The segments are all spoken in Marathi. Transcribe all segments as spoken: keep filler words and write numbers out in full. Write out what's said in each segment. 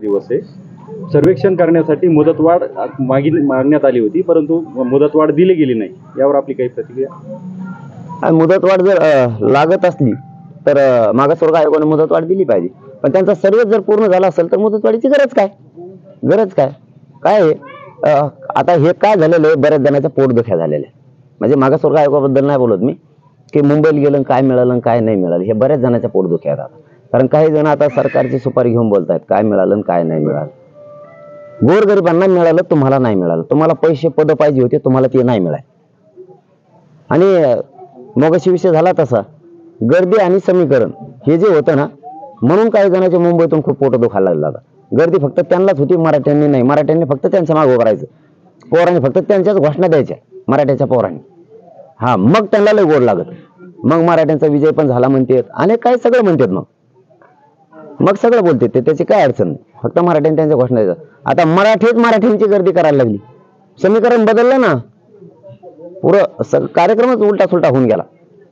दिवस आहे. सर्वेक्षण करण्यासाठी मुदतवाढ मागितली मागण्यात आली होती, परंतु मुदतवाढ दिली गेली नाही. यावर आपली काही प्रतिक्रिया? मुदतवाढ जर लागत असली तर मागासवर्ग आयोगाने मुदतवाढ दिली पाहिजे, पण त्यांचा सर्वे जर पूर्ण झाला असेल तर मुदतवाढीची गरज काय गरज काय काय आहे? आता हे काय झालेलं आहे, बऱ्याच जणांच्या पोटदुख्या झालेल्या. म्हणजे मागासवर्ग आयोगाबद्दल नाही बोलत मी, की मुंबईला गेलं काय मिळालं काय नाही मिळालं, हे बऱ्याच जणांच्या पोटदुख्या आहेत. कारण काही जण आता सरकारची सुपारी घेऊन बोलतायत काय मिळालं काय नाही मिळालं. गोरगरिबांना मिळालं, तुम्हाला नाही मिळालं. तुम्हाला पैसे पद पाहिजे होते, तुम्हाला ते नाही मिळाले. आणि मगाशी विषय झाला तसा गर्दी आणि समीकरण हे जे होतं ना, म्हणून काही जणांच्या मुंबईतून खूप पोट दुखायला लागला. गर्दी फक्त त्यांनाच होती, मराठ्यांनी नाही. मराठ्यांनी फक्त त्यांच्या मागे उभं राहायचं, पोरांनी फक्त त्यांच्याच घोषणा द्यायच्या, मराठ्याच्या पोरांनी. हा मग त्यांना लय गोड लागत, मग मराठ्यांचा विजय पण झाला म्हणतात आणि काय सगळं म्हणतात. मग मग सगळं बोलते ते, त्याची काय अडचण नाही. फक्त मराठ्यांनी त्यांच्या घोषणा द्यायचं. आता मराठीत मराठ्यांची गर्दी करायला लागली, समीकरण बदललं ना, पुरं कार्यक्रमच उलटा सुलटा होऊन गेला.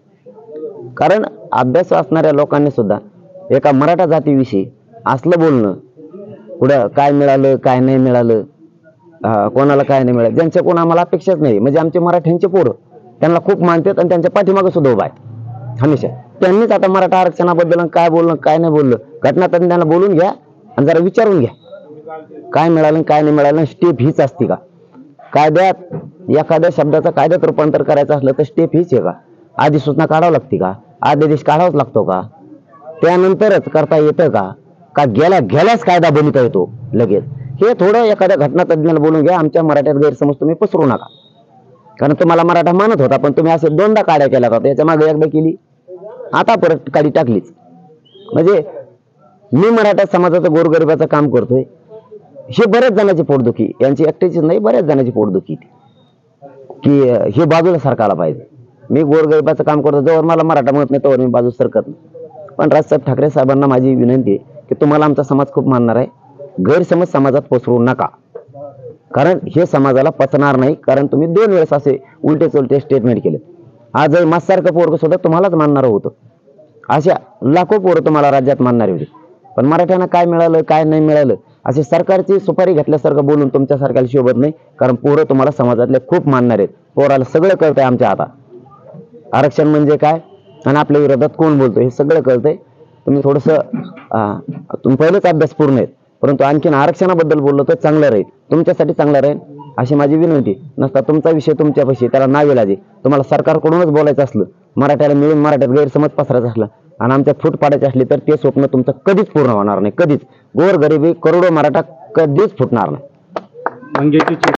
कारण अभ्यास असणाऱ्या लोकांनी सुद्धा एका मराठा जातीविषयी असलं बोलणं, पुढं काय मिळालं काय नाही मिळालं, कोणाला काय नाही मिळालं, ज्यांच्या कोण आम्हाला अपेक्षाच नाही. म्हणजे आमचे मराठ्यांचे पोरं त्यांना खूप मानतात आणि त्यांच्या पाठीमागे सुद्धा उभा आहे हमेशा. त्यांनीच आता मराठा आरक्षणाबद्दल काय बोललं काय नाही बोललं, घटनातज्ञांना बोलून घ्या आणि जरा विचारून घ्या काय मिळालं काय नाही मिळालं. स्टेप हीच असते का कायद्यात? एखाद्या शब्दाचा कायद्यात रूपांतर करायचं असलं तर स्टेप हीच आहे का? आधी सूचना काढावं लागते का? आदेश काढावाच लागतो का? त्यानंतरच करता येतं का? का गेला गेल्याच कायदा बनवता येतो लगेच? हे थोडं एखाद्या घटनातज्ञाला बोलून घ्या. आमच्या मराठ्यात गैरसमज तुम्ही पसरू नका. कारण तुम्हाला मराठा मानत होता, पण तुम्ही असे दोनदा काड्या केल्या होत्या, याच्या मागे एकदा केली, आता परत काडी टाकलीच. म्हणजे मी मराठा समाजाचं गोरगरिबाचं काम करतोय, हे बऱ्याच जणांची पोटदुखी, यांची एकट्याची नाही, बऱ्याच जणांची पोटदुखी की हे बाजूला सरकायला पाहिजे. मी गोरगरिबाचं काम करतो, जवळ मला मराठा म्हणत नाही तोवर मी बाजू सरकत नाही. पण राजसाहेब ठाकरे साहेबांना माझी विनंती आहे की तुम्हाला आमचा समाज खूप मानणार आहे, गैरसमज समाजात पसरवू नका. कारण हे समाजाला पचणार नाही. कारण तुम्ही दोन वेळेस असे उलटे चलते स्टेटमेंट केले. आजही माझसारखं पोरग सुद्धा तुम्हालाच मानणार होतं, अशा लाखो पोरं तुम्हाला राज्यात मानणारे होते. पण मराठ्यांना काय मिळालं काय नाही मिळालं असे सरकारची सुपारी घेतल्यासारखं बोलून तुमच्यासारख्याला शोभत नाही. कारण पोरं तुम्हाला समाजातले खूप मानणार आहेत. पोराला सगळं कळतंय आमच्या हातात, आरक्षण म्हणजे काय आणि आपल्या विरोधात कोण बोलतोय हे सगळं कळतंय. तुम्ही थोडंसं तुम्ही पहिलेच अभ्यास पूर्ण आहेत, परंतु आणखीन आरक्षणाबद्दल बोललो तर चांगलं राहील, तुमच्यासाठी चांगलं राहील अशी माझी विनंती. नसता तुमचा विषय तुमच्यापाशी, त्याला नाविलाजी तुम्हाला सरकारकडूनच बोलायचं असलं, मराठ्याला मिळून मराठ्यात गैरसमज पसरायचा असला आणि आमच्यात फूट पाडायची असली तर ते स्वप्न तुमचं कधीच पूर्ण होणार नाही. कधीच गोर गरिबी करोडो मराठा कधीच फुटणार नाही. मंगेची